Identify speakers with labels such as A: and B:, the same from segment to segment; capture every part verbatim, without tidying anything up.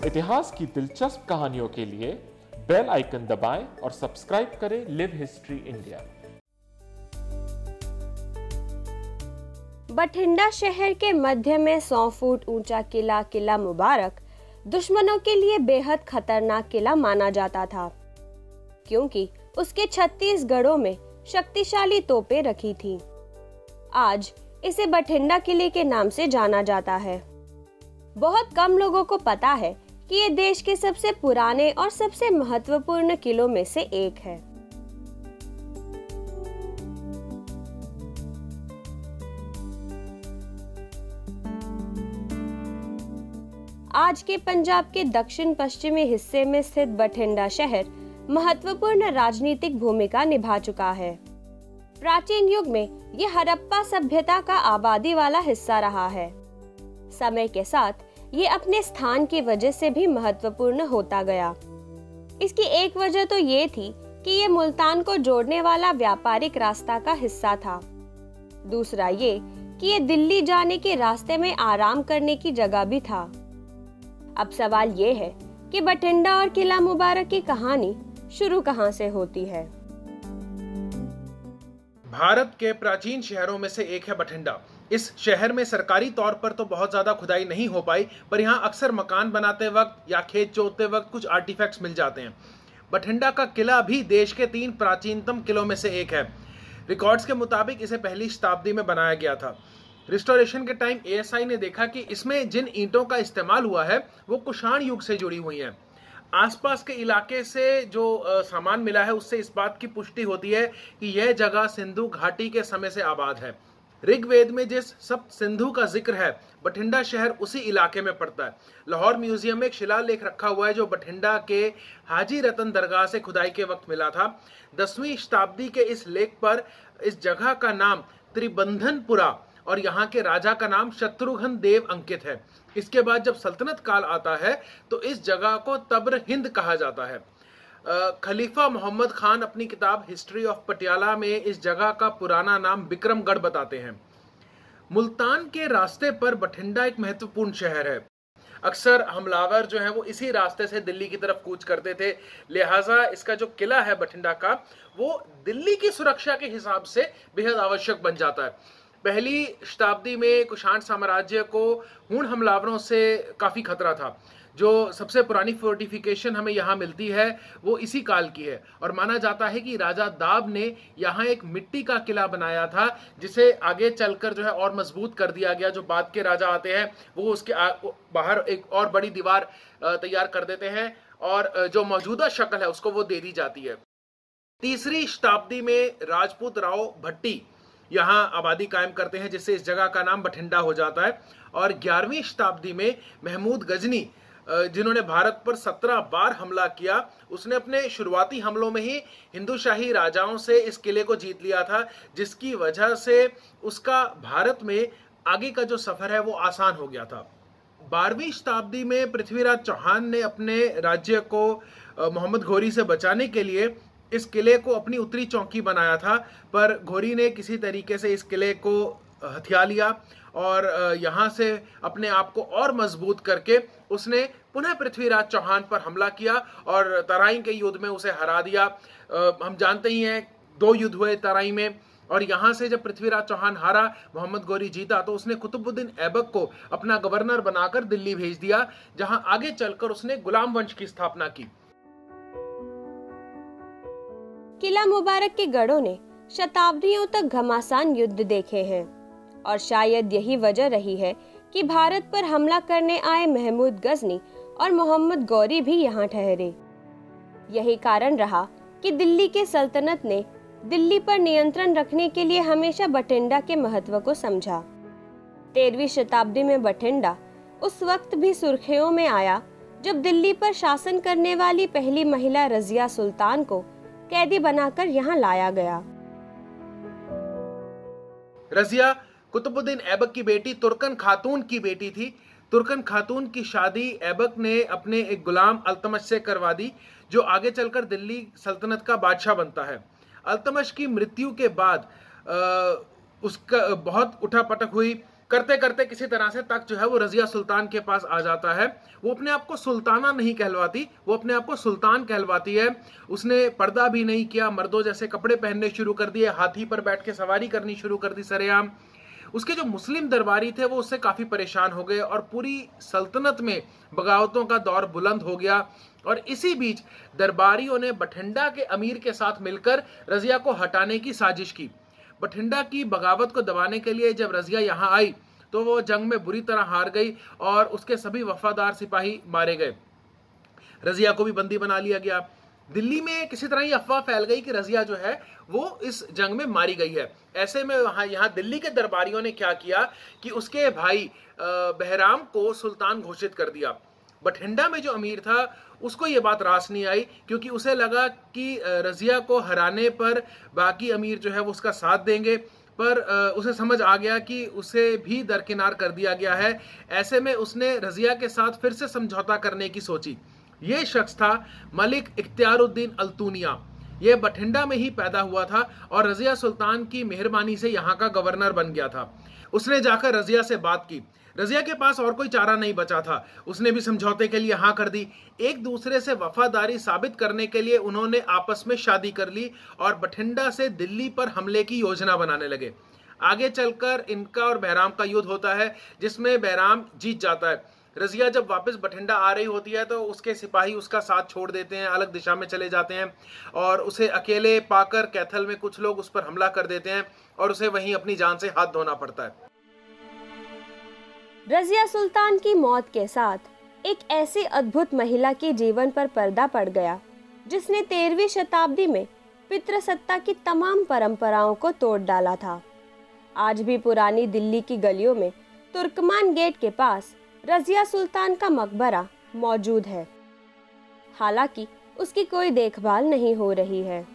A: इतिहास की दिलचस्प कहानियों के लिए बेल आइकन दबाएं और सब्सक्राइब करें लिव हिस्ट्री इंडिया।
B: बठिंडा शहर के मध्य में सौ फुट ऊंचा किला किला मुबारक दुश्मनों के लिए बेहद खतरनाक किला माना जाता था, क्योंकि उसके छत्तीस गढ़ों में शक्तिशाली तोपें रखी थीं। आज इसे बठिंडा किले के नाम से जाना जाता है। बहुत कम लोगों को पता है कि ये देश के सबसे पुराने और सबसे महत्वपूर्ण किलों में से एक है। आज के पंजाब के दक्षिण पश्चिमी हिस्से में स्थित बठिंडा शहर महत्वपूर्ण राजनीतिक भूमिका निभा चुका है। प्राचीन युग में यह हड़प्पा सभ्यता का आबादी वाला हिस्सा रहा है। समय के साथ ये अपने स्थान की वजह से भी महत्वपूर्ण होता गया। इसकी एक वजह तो ये थी कि ये मुल्तान को जोड़ने वाला व्यापारिक रास्ता का हिस्सा था। दूसरा ये कि ये दिल्ली जाने के रास्ते में आराम करने की जगह भी था। अब सवाल ये है कि बठिंडा और किला मुबारक की कहानी शुरू कहां से होती है।
C: भारत के प्राचीन शहरों में से एक है बठिंडा। इस शहर में सरकारी तौर पर तो बहुत ज्यादा खुदाई नहीं हो पाई, पर यहाँ अक्सर मकान बनाते वक्त या खेत जोतते वक्त कुछ आर्टिफैक्ट्स मिल जाते हैं। बठिंडा का किला भी देश के तीन प्राचीनतम किलों में से एक है। रिकॉर्ड्स के मुताबिक इसे पहली शताब्दी में बनाया गया था। रिस्टोरेशन के टाइम ए एस आई ने देखा कि इसमें जिन ईंटों का इस्तेमाल हुआ है वो कुषाण युग से जुड़ी हुई हैं। आसपास के इलाके से जो आ, सामान मिला है उससे इस बात की पुष्टि होती है कि यह जगह सिंधु घाटी के समय से आबाद है। ऋग्वेद में जिस सप्त सिंधु का जिक्र है, बठिंडा शहर उसी इलाके में पड़ता है। लाहौर म्यूजियम में एक शिलालेख रखा हुआ है जो बठिंडा के हाजी रतन दरगाह से खुदाई के वक्त मिला था। दसवीं शताब्दी के इस लेख पर इस जगह का नाम त्रिबंधनपुरा और यहाँ के राजा का नाम शत्रुघ्न देव अंकित है। इसके बाद जब सल्तनत काल आता है तो इस जगह को तब्र हिंद कहा जाता है। खलीफा मोहम्मद खान अपनी किताब हिस्ट्री ऑफ पटियाला में इस जगह का पुराना नाम विक्रमगढ़ बताते हैं। मुल्तान के रास्ते पर बठिंडा एक महत्वपूर्ण शहर है। अक्सर हमलावर जो हैं वो इसी रास्ते से दिल्ली की तरफ कूच करते थे, लिहाजा इसका जो किला है बठिंडा का वो दिल्ली की सुरक्षा के हिसाब से बेहद आवश्यक बन जाता है। पहली शताब्दी में कुषाण साम्राज्य को हूण हमलावरों से काफी खतरा था। जो सबसे पुरानी फोर्टिफिकेशन हमें यहाँ मिलती है वो इसी काल की है और माना जाता है कि राजा दाब ने यहाँ एक मिट्टी का किला बनाया था जिसे आगे चलकर जो है और मजबूत कर दिया गया। जो बाद के राजा आते हैं वो उसके बाहर एक और बड़ी दीवार तैयार कर देते हैं और जो मौजूदा शक्ल है उसको वो दे दी जाती है। तीसरी शताब्दी में राजपूत राव भट्टी यहाँ आबादी कायम करते हैं जिससे इस जगह का नाम बठिंडा हो जाता है। और ग्यारहवीं शताब्दी में महमूद गजनी जिन्होंने भारत पर सत्रह बार हमला किया, उसने अपने शुरुआती हमलों में ही हिंदू शाही राजाओं से इस किले को जीत लिया था, जिसकी वजह से उसका भारत में आगे का जो सफर है वो आसान हो गया था। बारहवीं शताब्दी में पृथ्वीराज चौहान ने अपने राज्य को मोहम्मद घोरी से बचाने के लिए इस किले को अपनी उत्तरी चौकी बनाया था, पर घोरी ने किसी तरीके से इस किले को हथिया लिया और यहाँ से अपने आप को और मजबूत करके उसने पुनः पृथ्वीराज चौहान पर हमला किया और तराइन के युद्ध में उसे हरा दिया। हम जानते ही हैं दो युद्ध हुए तराइन में और यहाँ से जब पृथ्वीराज चौहान हारा, मोहम्मद घोरी जीता, तो उसने कुतुबुद्दीन ऐबक को अपना गवर्नर बनाकर दिल्ली भेज दिया, जहां आगे चलकर उसने गुलाम वंश की स्थापना की।
B: किला मुबारक के गढ़ों ने शताब्दियों तक घमासान युद्ध देखे हैं और शायद यही वजह रही है कि भारत पर हमला करने आए महमूद गजनी और मोहम्मद गौरी भी यहाँ ठहरे। यही कारण रहा कि दिल्ली के सल्तनत ने दिल्ली पर नियंत्रण रखने के लिए हमेशा बठिंडा के महत्व को समझा। तेरहवीं शताब्दी में बठिंडा उस वक्त भी सुर्खियों में आया जब दिल्ली पर शासन करने वाली पहली महिला रजिया सुल्तान को कैदी बनाकर यहाँ लाया गया।
C: रजिया कुतुबुद्दीन ऐबक की बेटी तुर्कन खातून की बेटी थी। तुर्कन खातून की शादी ऐबक ने अपने एक गुलाम अल्तमश से करवा दी, जो आगे चलकर दिल्ली सल्तनत का बादशाह बनता है। अल्तमश की मृत्यु के बाद आ, उसका बहुत उठापटक हुई। करते करते किसी तरह से तख्त जो है वो रजिया सुल्तान के पास आ जाता है। वो अपने आप को सुल्ताना नहीं कहलवाती, वो अपने आप को सुल्तान कहलवाती है। उसने पर्दा भी नहीं किया, मर्दों जैसे कपड़े पहनने शुरू कर दिए, हाथी पर बैठ के सवारी करनी शुरू कर दी सरेआम। उसके जो मुस्लिम दरबारी थे वो उससे काफी परेशान हो गए और पूरी सल्तनत में बगावतों का दौर बुलंद हो गया। और इसी बीच दरबारियों ने बठिंडा के अमीर के साथ मिलकर रजिया को हटाने की साजिश की। बठिंडा की बगावत को दबाने के लिए जब रजिया यहाँ आई तो वो जंग में बुरी तरह हार गई और उसके सभी वफादार सिपाही मारे गए। रजिया को भी बंदी बना लिया गया। दिल्ली में किसी तरह ये अफवाह फैल गई कि रजिया जो है वो इस जंग में मारी गई है। ऐसे में वहां यहाँ दिल्ली के दरबारियों ने क्या किया कि उसके भाई बहराम को सुल्तान घोषित कर दिया। बठिंडा में जो अमीर था उसको ये बात रास नहीं आई, क्योंकि उसे लगा कि रजिया को हराने पर बाकी अमीर जो है वो उसका साथ देंगे, पर उसे समझ आ गया कि उसे भी दरकिनार कर दिया गया है। ऐसे में उसने रजिया के साथ फिर से समझौता करने की सोची। ये शख्स था मलिक इख्तियारुद्दीन अल्तूनिया। ये बठिंडा में ही पैदा हुआ था और रजिया सुल्तान की मेहरबानी से यहाँ का गवर्नर बन गया था। उसने जाकर रजिया से बात की। रजिया के पास और कोई चारा नहीं बचा था, उसने भी समझौते के लिए हाँ कर दी। एक दूसरे से वफादारी साबित करने के लिए उन्होंने आपस में शादी कर ली और बठिंडा से दिल्ली पर हमले की योजना बनाने लगे। आगे चलकर इनका और बहराम का युद्ध होता है जिसमें बहराम जीत जाता है। रजिया जब वापस बठिंडा आ रही होती है तो उसके सिपाही उसका साथ छोड़ देते हैं, अलग दिशा में चले जाते हैं और उसे अकेले पाकर कैथल में कुछ लोग उस पर हमला कर देते हैं और उसे वहीं अपनी जान से हाथ धोना पड़ता है।
B: रजिया सुल्तान की मौत के साथ एक ऐसी अद्भुत महिला के जीवन पर पर्दा पड़ गया जिसने तेरहवीं शताब्दी में पितृसत्ता की तमाम परंपराओं को तोड़ डाला था। आज भी पुरानी दिल्ली की गलियों में तुर्कमान गेट के पास रजिया सुल्तान का मकबरा मौजूद है। हालांकि उसकी कोई देखभाल नहीं हो रही है,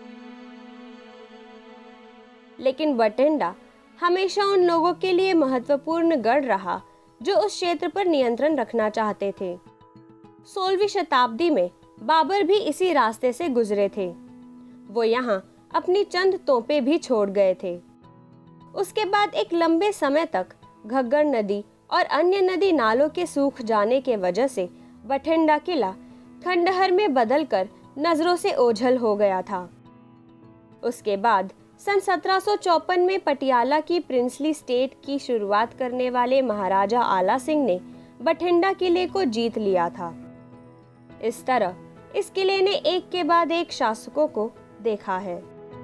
B: लेकिन बठिंडा हमेशा उन लोगों के लिए महत्वपूर्ण गढ़ रहा जो उस क्षेत्र पर नियंत्रण रखना चाहते थे। सोलहवीं शताब्दी में बाबर भी इसी रास्ते से गुजरे थे। वो यहाँ अपनी चंद तोपें भी छोड़ गए थे। उसके बाद एक लंबे समय तक घग्गर नदी और अन्य नदी नालों के सूख जाने के वजह से बठिंडा किला खंडहर में बदलकर नजरों से ओझल हो गया था। उसके बाद सन सत्रह सौ चौपन में पटियाला की प्रिंसली स्टेट की शुरुआत करने वाले महाराजा आला सिंह ने बठिंडा किले को जीत लिया था। इस तरह इस किले ने एक के बाद एक शासकों को देखा है।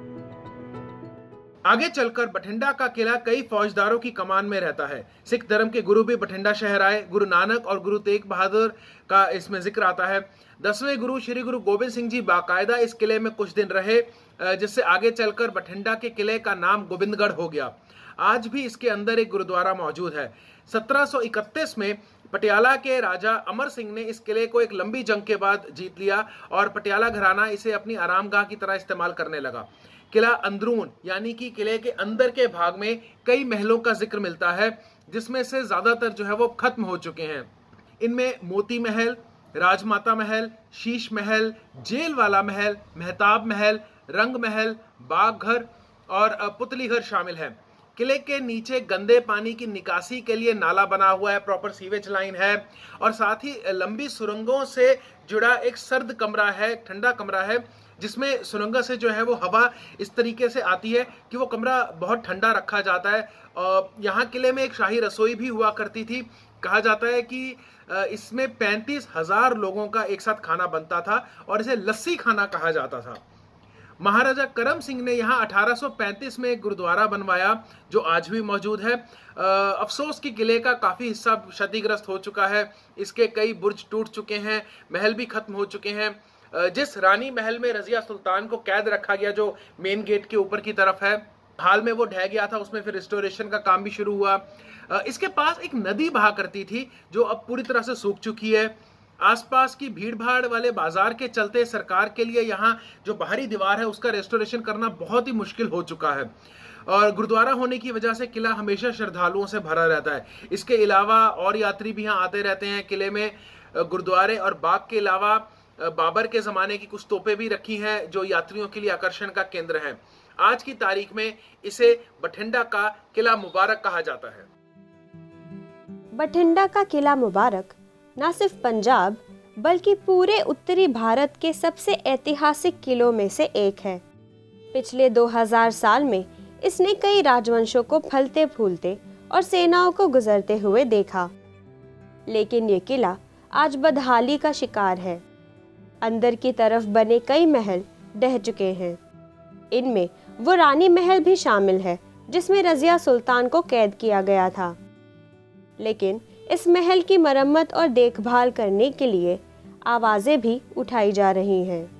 C: आगे चलकर बठिंडा का किला कई फौजदारों की कमान में रहता है। सिख धर्म के गुरु भी बठिंडा शहर आए। गुरु नानक और गुरु तेग बहादुर का इसमें जिक्र आता है। दसवें गुरु श्री गुरु गोविंद सिंह जी बाकायदा इस किले में कुछ दिन रहे, जिससे आगे चलकर बठिंडा के किले का नाम गोविंदगढ़ हो गया। आज भी इसके अंदर एक गुरुद्वारा मौजूद है। सत्रह सौ इकतीस में पटियाला के राजा अमर सिंह ने इस किले को एक लंबी जंग के बाद जीत लिया और पटियाला घराना इसे अपनी आरामगाह की तरह इस्तेमाल करने लगा। किला अंदरून यानी कि किले के अंदर के भाग में कई महलों का जिक्र मिलता है, जिसमें से ज्यादातर जो है वो खत्म हो चुके हैं। इनमें मोती महल, राजमाता महल, शीश महल, जेल वाला महल, मेहताब महल, रंग महल, बाग घर और पुतली घर शामिल है। किले के नीचे गंदे पानी की निकासी के लिए नाला बना हुआ है, प्रॉपर सीवेज लाइन है और साथ ही लंबी सुरंगों से जुड़ा एक सर्द कमरा है, ठंडा कमरा है, जिसमें सुरंगा से जो है वो हवा इस तरीके से आती है कि वो कमरा बहुत ठंडा रखा जाता है। और यहाँ किले में एक शाही रसोई भी हुआ करती थी। कहा जाता है कि इसमें पैंतीस हजार लोगों का एक साथ खाना बनता था और इसे लस्सी खाना कहा जाता था। महाराजा करम सिंह ने यहाँ अठारह सौ पैंतीस में एक गुरुद्वारा बनवाया जो आज भी मौजूद है। अफसोस कि किले का काफ़ी हिस्सा क्षतिग्रस्त हो चुका है। इसके कई बुर्ज टूट चुके हैं, महल भी खत्म हो चुके हैं। जिस रानी महल में रजिया सुल्तान को कैद रखा गया जो मेन गेट के ऊपर की तरफ है, हाल में वो ढह गया था, उसमें फिर रिस्टोरेशन का काम भी शुरू हुआ। इसके पास एक नदी बहा करती थी जो अब पूरी तरह से सूख चुकी है। आसपास की भीड़ भाड़ वाले बाजार के चलते सरकार के लिए यहाँ जो बाहरी दीवार है उसका रेस्टोरेशन करना बहुत ही मुश्किल हो चुका है और गुरुद्वारा होने की वजह से किला हमेशा श्रद्धालुओं से भरा रहता है। इसके अलावा और यात्री भी यहाँ आते रहते हैं। किले में गुरुद्वारे और बाग के अलावा बाबर के ज़माने की कुछ तोपें भी रखी हैं जो यात्रियों के लिए आकर्षण का केंद्र हैं। आज की तारीख में इसे बठिंडा का किला मुबारक कहा जाता है।
B: बठिंडा का किला मुबारक न सिर्फ पंजाब बल्कि पूरे उत्तरी भारत के सबसे ऐतिहासिक किलों में से एक है। पिछले दो हज़ार साल में इसने कई राजवंशों को फलते फूलते और सेनाओं को गुजरते हुए देखा, लेकिन ये किला आज बदहाली का शिकार है। अंदर की तरफ बने कई महल ढह चुके हैं। इनमें वो रानी महल भी शामिल है जिसमें रजिया सुल्तान को कैद किया गया था। लेकिन इस महल की मरम्मत और देखभाल करने के लिए आवाजें भी उठाई जा रही हैं।